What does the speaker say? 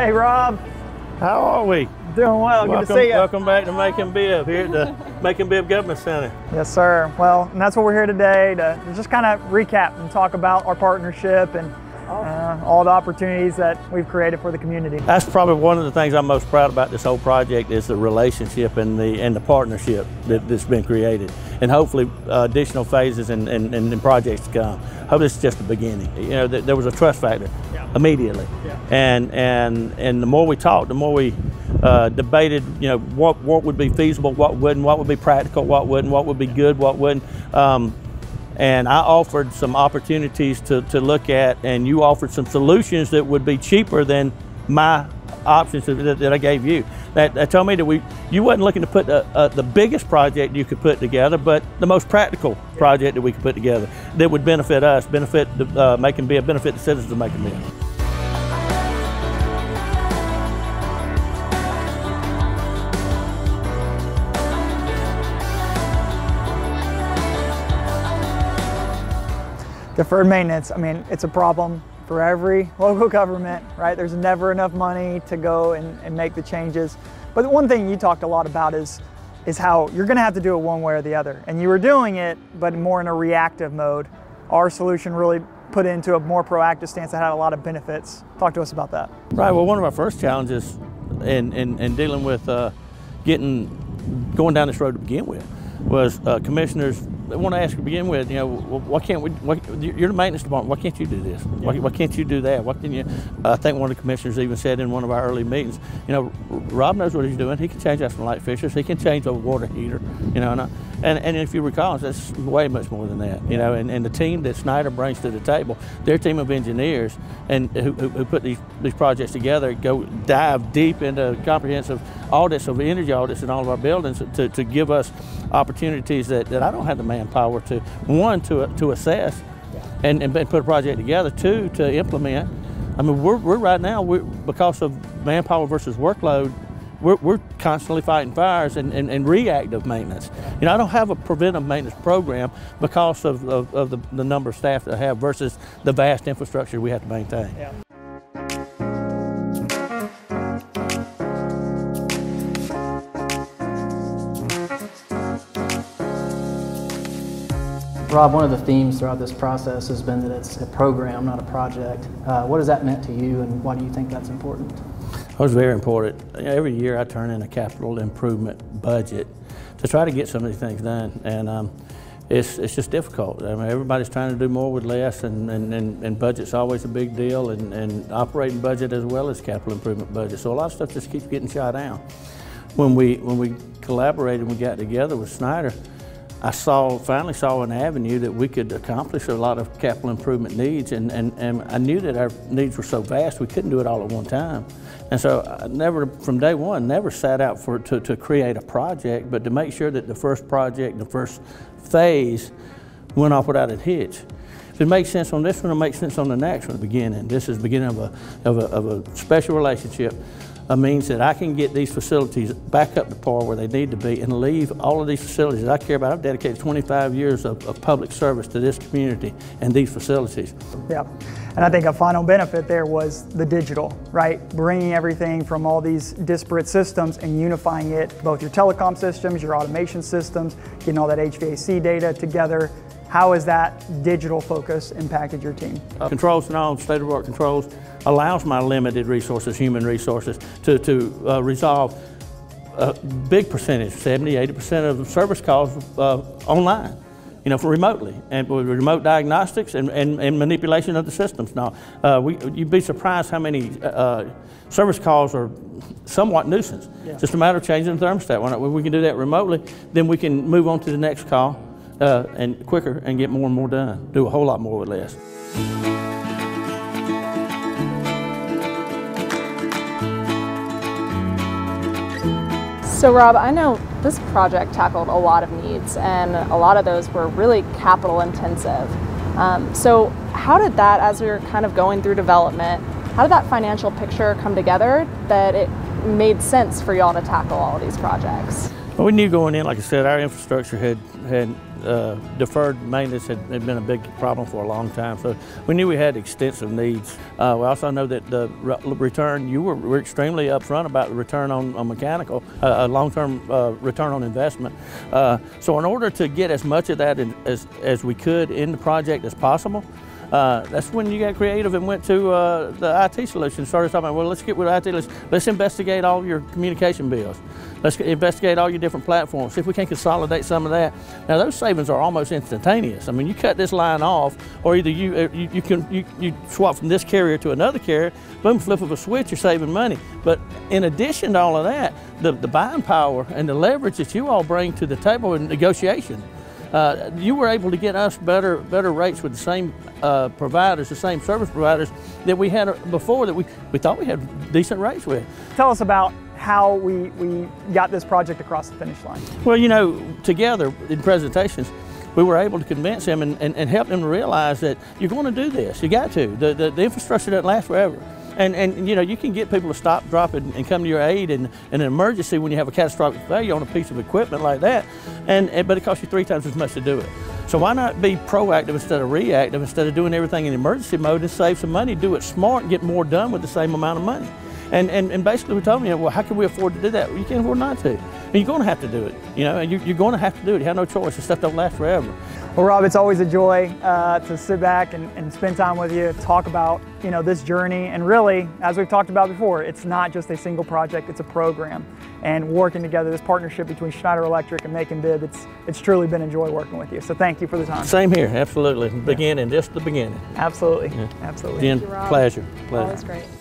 Hey, Rob. How are we? Doing well. Good to see you. Welcome back to Macon Bibb here at the Macon Bibb Government Center. Yes, sir. Well, and that's what we're here today to just kind of recap and talk about our partnership and all the opportunities that we've created for the community. That's probably one of the things I'm most proud about this whole project is the relationship and the partnership that's been created, and hopefully additional phases and projects to come. Hope this is just the beginning. You know, there was a trust factor immediately, and the more we talked, the more we debated. You know, what would be feasible, what wouldn't, what would be practical, what wouldn't, what would be good, what wouldn't. And I offered some opportunities to look at, and you offered some solutions that would be cheaper than my options that I gave you. That told me that you wasn't looking to put the biggest project you could put together, but the most practical project that we could put together that would benefit us, benefit Macon Bibb, benefit the citizens of Macon Bibb. Deferred maintenance, I mean, it's a problem for every local government, right? There's never enough money to go and make the changes. But the one thing you talked a lot about is how you're gonna have to do it one way or the other. And you were doing it, but more in a reactive mode. Our solution really put into a more proactive stance that had a lot of benefits. Talk to us about that. Right, well, one of our first challenges in dealing with going down this road to begin with was commissioners. I want to ask you to begin with, you know, why can't we, you're the maintenance department, why can't you do this? Why can't you do that? Why can you, I think one of the commissioners even said in one of our early meetings, you know, Rob knows what he's doing. He can change out some light fixtures. He can change a water heater, you know, and if you recall, that's way much more than that, you know, and the team that Snyder brings to the table, their team of engineers and who put these projects together, dive deep into comprehensive audits of energy audits in all of our buildings to give us opportunities that I don't have the manpower to, one, to assess and put a project together, two, to implement. I mean, we're right now, because of manpower versus workload, we're constantly fighting fires and reactive maintenance. You know, I don't have a preventive maintenance program because of the number of staff that I have versus the vast infrastructure we have to maintain. Yeah. Rob, one of the themes throughout this process has been that it's a program, not a project. What has that meant to you, and why do you think that's important? It was very important. Every year I turn in a capital improvement budget to try to get some of these things done, and it's just difficult. I mean, everybody's trying to do more with less, and budget's always a big deal, and operating budget as well as capital improvement budget. So a lot of stuff just keeps getting shot down. When we collaborated and we got together with Snyder, I finally saw an avenue that we could accomplish a lot of capital improvement needs, and I knew that our needs were so vast we couldn't do it all at one time. And so I never, from day one, never sat out to create a project, but to make sure that the first project, the first phase, went off without a hitch. If it makes sense on this one, it'll make sense on the next one at the beginning. This is the beginning of a special relationship. Means that I can get these facilities back up to par where they need to be and leave all of these facilities that I care about. I've dedicated 25 years of public service to this community and these facilities. Yeah, and I think a final benefit there was the digital, right? Bringing everything from all these disparate systems and unifying it, both your telecom systems, your automation systems, getting all that HVAC data together. How has that digital focus impacted your team? Controls and all, state-of-the-art controls, allows my limited resources, human resources, to resolve a big percentage, 70–80% of service calls online, you know, for remotely, and with remote diagnostics and manipulation of the systems. Now, you'd be surprised how many service calls are somewhat nuisance. Yeah. Just a matter of changing the thermostat. When we can do that remotely, then we can move on to the next call and quicker and get more and more done, do a whole lot more with less. So Rob, I know this project tackled a lot of needs, and a lot of those were really capital intensive. So how did that, as we were kind of going through development, how did that financial picture come together that it made sense for y'all to tackle all of these projects? Well, we knew going in, like I said, our infrastructure had deferred maintenance had been a big problem for a long time. So we knew we had extensive needs. We also know that the return, you were extremely upfront about the return on mechanical, long-term return on investment. So in order to get as much of that as we could in the project as possible, that's when you got creative and went to the IT solution. Started talking about, well, let's get with IT. Let's investigate all your communication bills. Let's investigate all your different platforms. See if we can consolidate some of that. Now those savings are almost instantaneous. I mean, you cut this line off, or either you swap from this carrier to another carrier. Boom, flip of a switch, you're saving money. But in addition to all of that, the buying power and the leverage that you all bring to the table in negotiation. You were able to get us better rates with the same providers, the same service providers that we had before that we thought we had decent rates with. Tell us about how we got this project across the finish line. Well, you know, together in presentations, we were able to convince them and help them to realize that you're going to do this. You got to. The infrastructure doesn't last forever. And you know, you can get people to stop, drop, and come to your aid in an emergency when you have a catastrophic failure on a piece of equipment like that, but it costs you 3 times as much to do it. So why not be proactive instead of reactive, instead of doing everything in emergency mode and save some money, do it smart and get more done with the same amount of money. And basically we told them, well, how can we afford to do that? Well, you can't afford not to. And you're going to have to do it, you know, and you're going to have to do it. You have no choice. This stuff don't last forever. Well, Rob, it's always a joy to sit back and spend time with you, talk about, you know, this journey. And really, as we've talked about before, it's not just a single project, it's a program. And working together, this partnership between Schneider Electric and Macon Bibb, it's truly been a joy working with you. So thank you for the time. Same here, absolutely. Beginning, just the beginning. Absolutely, yeah. Absolutely. Again, pleasure. Always great.